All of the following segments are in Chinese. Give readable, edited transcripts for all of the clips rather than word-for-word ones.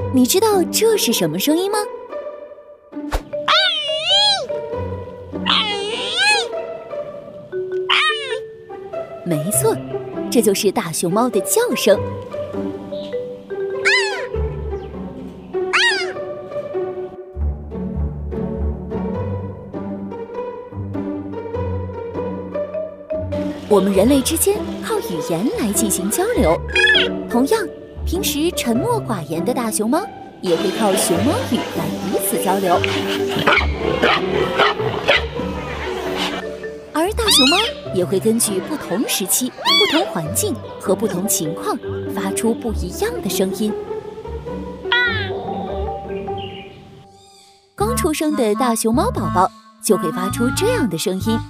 你知道这是什么声音吗？没错，这就是大熊猫的叫声。我们人类之间靠语言来进行交流，同样，平时沉默寡言的大熊猫也会靠熊猫语来彼此交流。而大熊猫也会根据不同时期、不同环境和不同情况发出不一样的声音。刚出生的大熊猫宝宝就会发出这样的声音。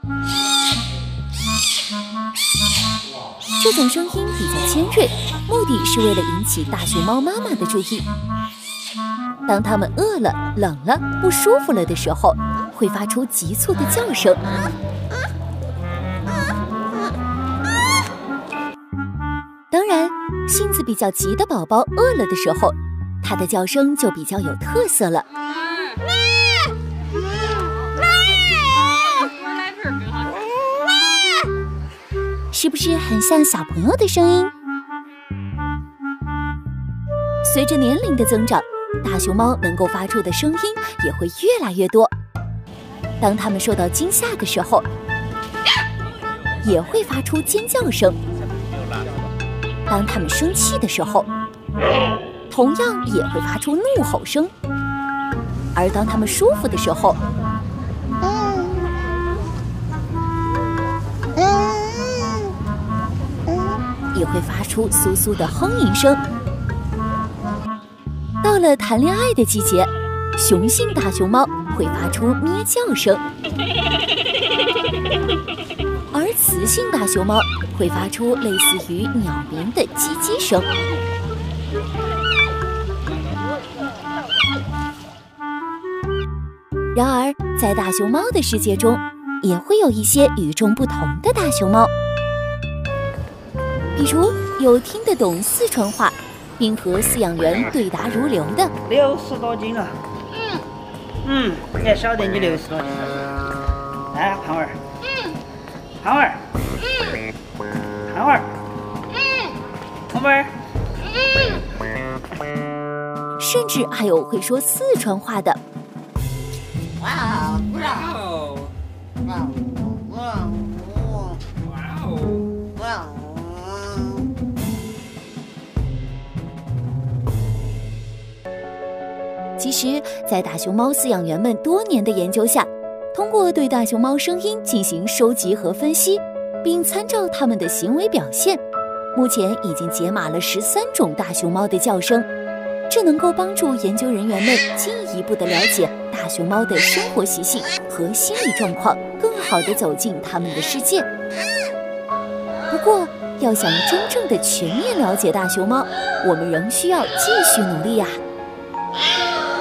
这种声音比较尖锐，目的是为了引起大熊猫妈妈的注意。当它们饿了、冷了、不舒服了的时候，会发出急促的叫声。当然，性子比较急的宝宝饿了的时候，它的叫声就比较有特色了。是不是很像小朋友的声音？随着年龄的增长，大熊猫能够发出的声音也会越来越多。当它们受到惊吓的时候，也会发出尖叫声。当它们生气的时候，同样也会发出怒吼声。而当它们舒服的时候，也会发出簌簌的哼吟声。到了谈恋爱的季节，雄性大熊猫会发出咩叫声，而雌性大熊猫会发出类似于鸟鸣的叽叽声。然而，在大熊猫的世界中，也会有一些与众不同的大熊猫。比如有听得懂四川话，并和饲养员对答如流的 ，60多斤了。你还晓得你60多斤了？来，胖娃儿。胖娃儿。胖娃儿。胖娃儿。 甚至还有会说四川话的。 哇哦！ 其实，在大熊猫饲养员们多年的研究下，通过对大熊猫声音进行收集和分析，并参照它们的行为表现，目前已经解码了13种大熊猫的叫声。这能够帮助研究人员们进一步地了解大熊猫的生活习性和心理状况，更好地走进它们的世界。不过，要想真正的全面了解大熊猫，我们仍需要继续努力呀。